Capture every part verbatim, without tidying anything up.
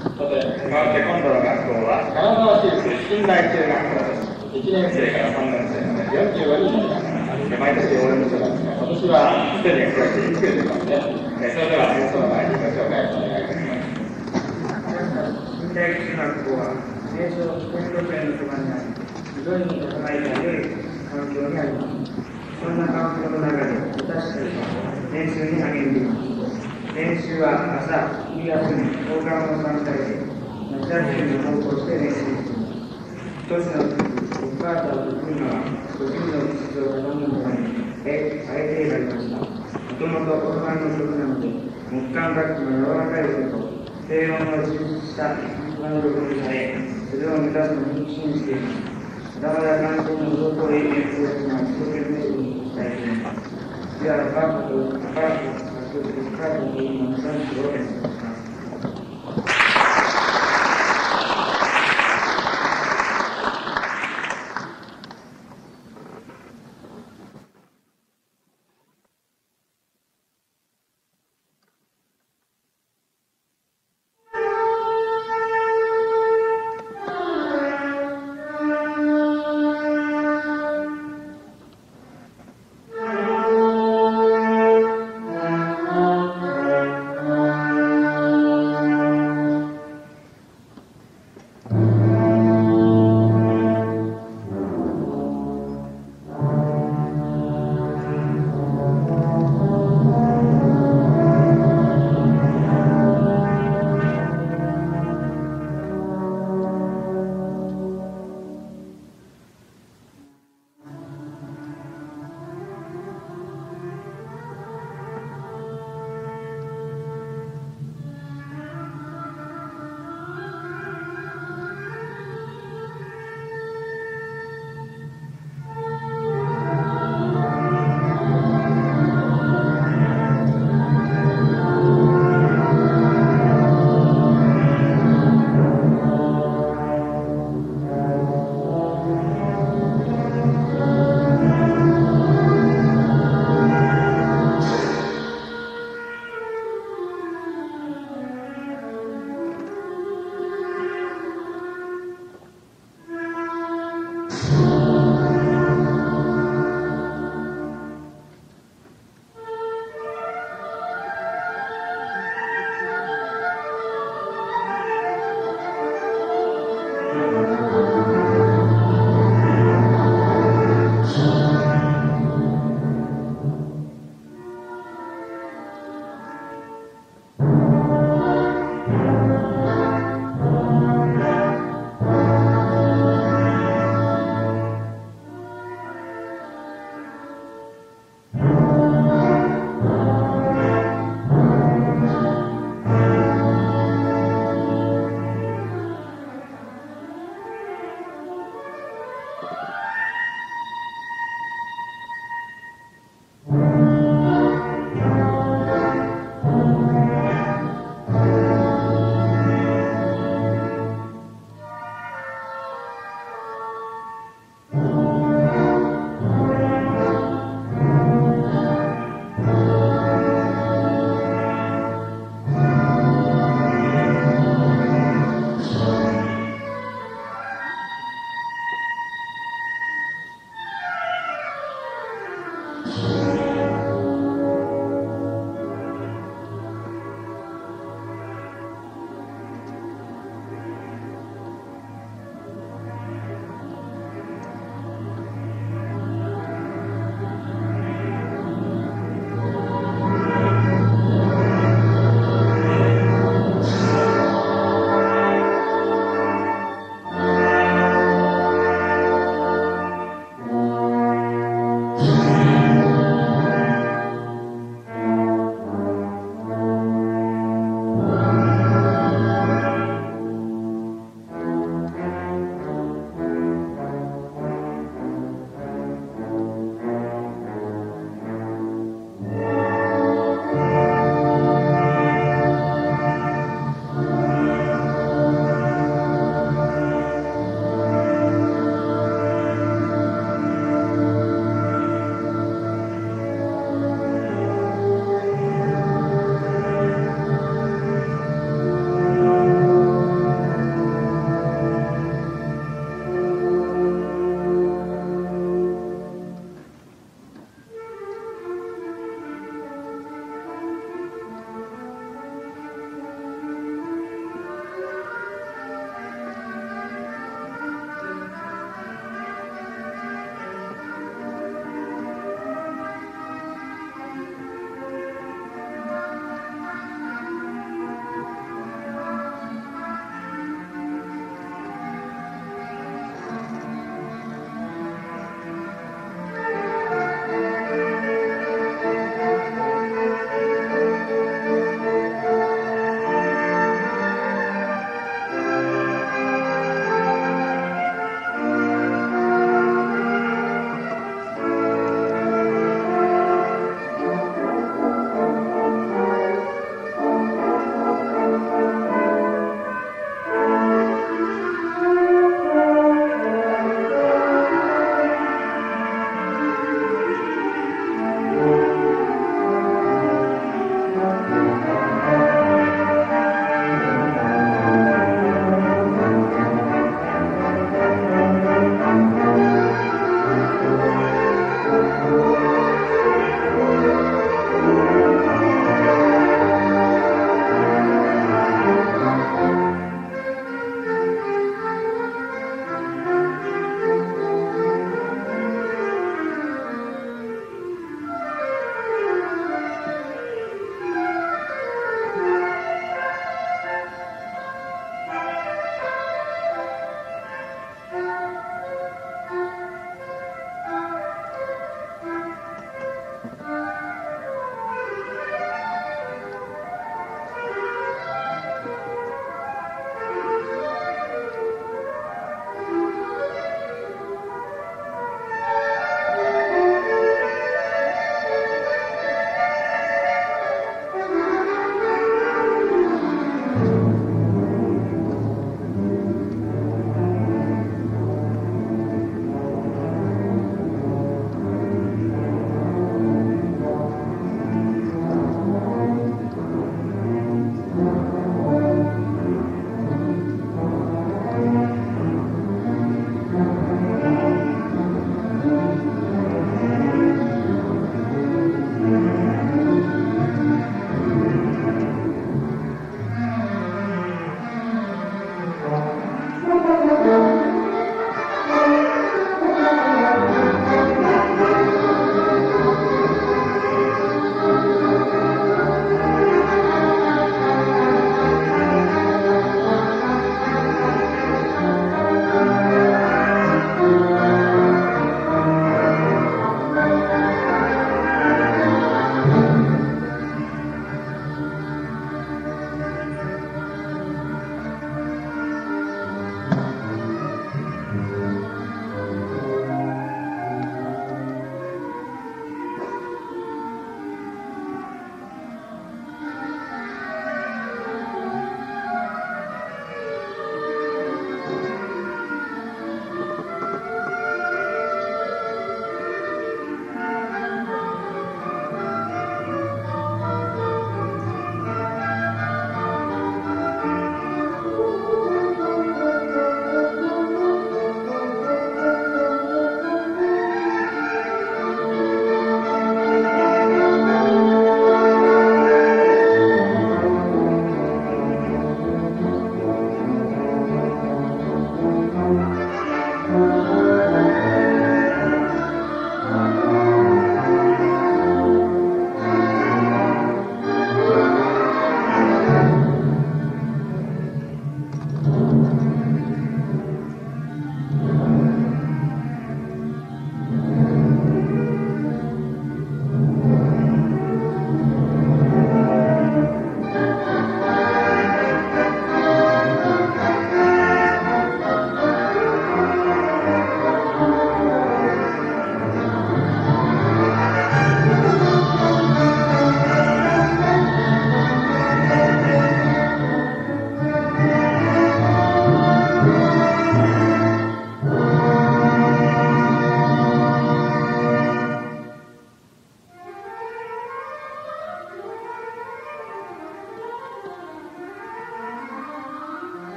さて、変わって今度の学校は、金沢市立近代中学校です。いちねん生からさんねん生までよんじゅうごにんの皆さんが、毎年応援してますが、今年はすでに増えて増えていますね。それでは演奏の前にご紹介をお願いいたします。 近代中学校は、名称建築園のそばにあり、非常に高い良い環境にあります。そんな環境の中で、私たちは練習に励んでいます。練習は朝、昼休み、放課後の参加で、夏休みの方向して練習しています。一つのお母さんと組むのは、ご近所の出場がどんどんとなり、え、あえて選びました。もともと大人の曲なので、木管楽器の柔らかい音と、低音の充実した音力にされ、それを満たすのに信じています。まだまだ関心の動向へ演奏するのは一生懸命にしたいと思います。では、バックとバック、そしてスカートというのをさん種を演奏します。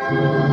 す。